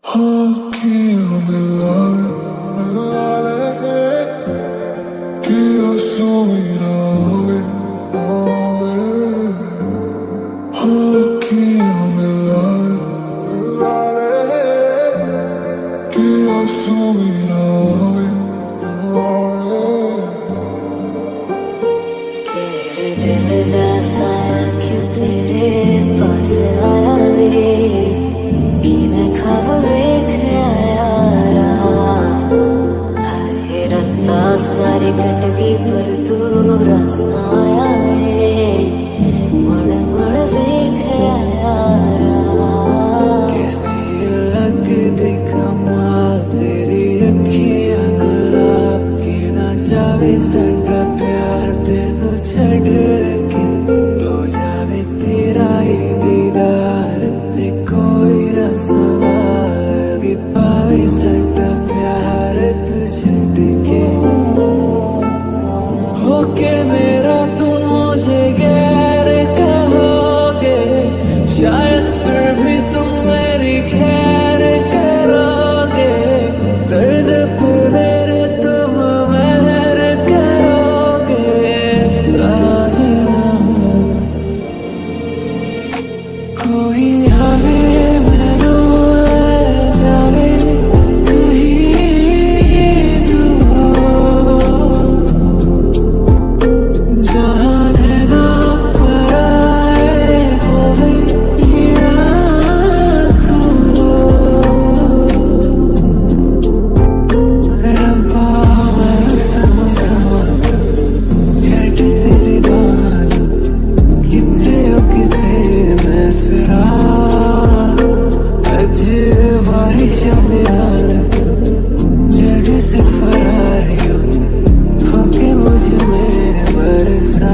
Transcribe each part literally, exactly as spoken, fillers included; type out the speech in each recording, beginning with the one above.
Anch'io nell'aria, nell'aria, che io sono in ave, ave. Anch'io nell'aria, nell'aria, che io sono in ave, ave. तेरे दिल दा साया क्यों तेरे पास आया वे कि मैं ख्वाब वेख आया हाय रत्ता सारी कट गई पर तू रस आया वे मड़ मड़ वेख आया कैसी लगदी कमाल तेरी अखियां गुलाब के ना जावे साडा प्यार तेनू छड़ के हो जावे तेरा ही दीदार ते कोई ना सवाल भी पावे साडा प्यार तू छड़ के होके मेरा तुम मुझे गैर कहोगे शायद फिर भी तुम मेरी खैर करोगे दर्द पे मेरे तुम मेहर करोगे साजना कोई आवे मैनू ले जावे कहीं दूर जाने ना पराए होवे ये आंसू रब्बा मैं समझावा छड़ तेरी बात किथे ओ किथे मैं फिरा अज बारिश मेरा जगह से फरार हो होके मुझ में बरसा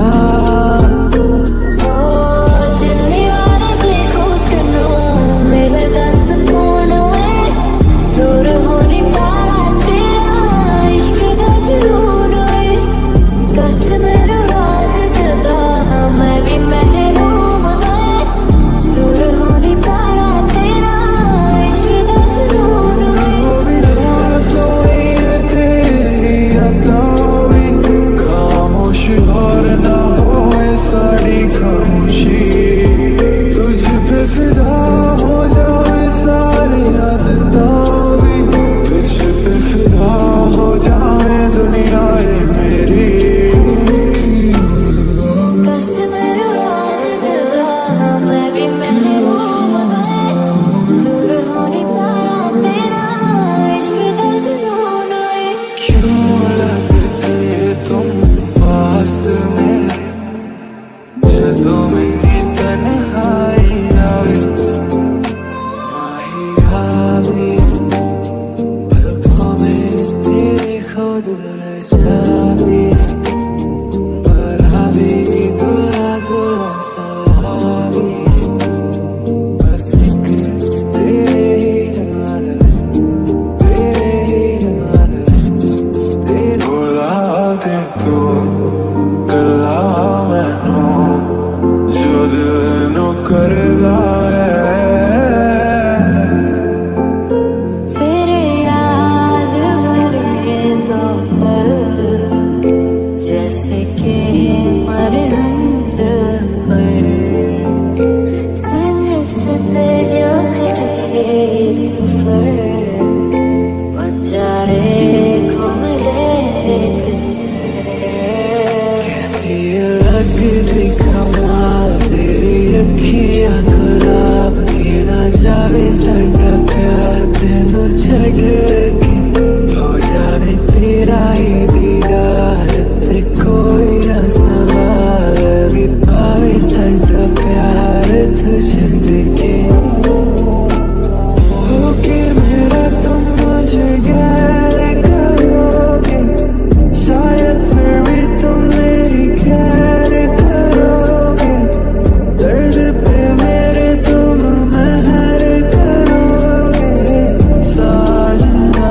जिन्नी बार देखो तेनू मेरे दस कौन वे दूर होनी पारा तेरा इश्क दा जुनून वे कस मेरू राज करदा मैं भी महरूम वे दूर होनी पारा तेरा इश्क दा जुनून वे सोई तेरी अदावी खामोश और ना होए सारी खामोशी तुझ पे फिदा हो जाए सारी आदतें भी तुझ पे फिदा हो जाए दुनिया ये मेरी कस मेरू राज करदा मैं भी महरूम वे दूर होनी पारा तेरा इश्क दा जुनून वे क्यों लगते तुम पास मेरे जदों मेरी तन्हाई आवे आही आवे पलकों में तेरी खुद लजावे बराबी गुला गुला सलामी बस एक तेरे ही नाल तेरे ही नाल तेरे भुला दे तू गल्ला मैनू जो दिल नू करदा है तेरे याद भरे दो पल जैसे कि मरहम दिल पर संग संग जो कटे सफर बंजारे घूम ले कैसी लगदी कमाल तेरी अखियां गुलाब के ना जावे साडा प्यार तेनू छड़ के हो जावे तेरा ही दीदार ते कोई ना सवाल भी पावे साडा प्यार तू छड़ के होके मेरा तुम मुझे गैर करोगे शायद फिर भी तुम मेरी खैर करोगे दर्द पे मेरे तुम मेहर करोगे साजना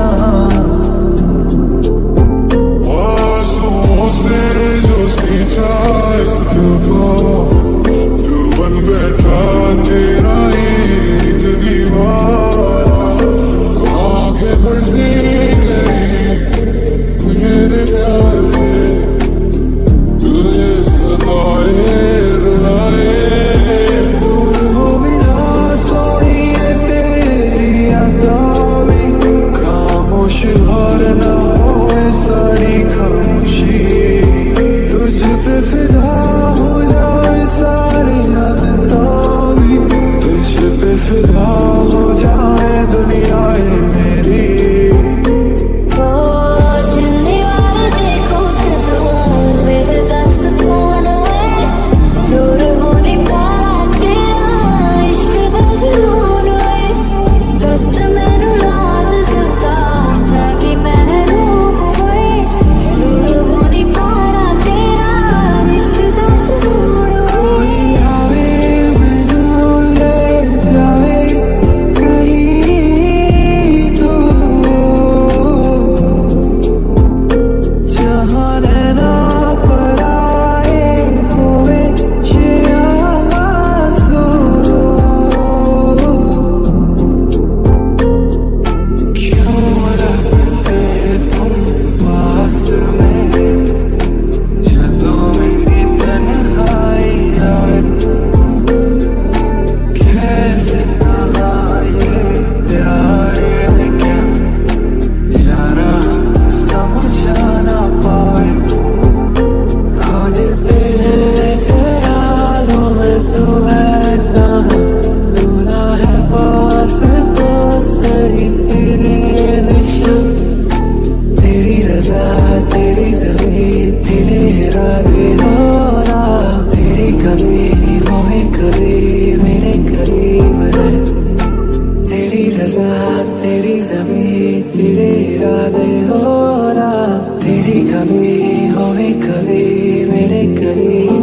फजा तेरी जमीन तेरे इरादे हो रहा, तेरी कमी होवे कभी मेरे करीब।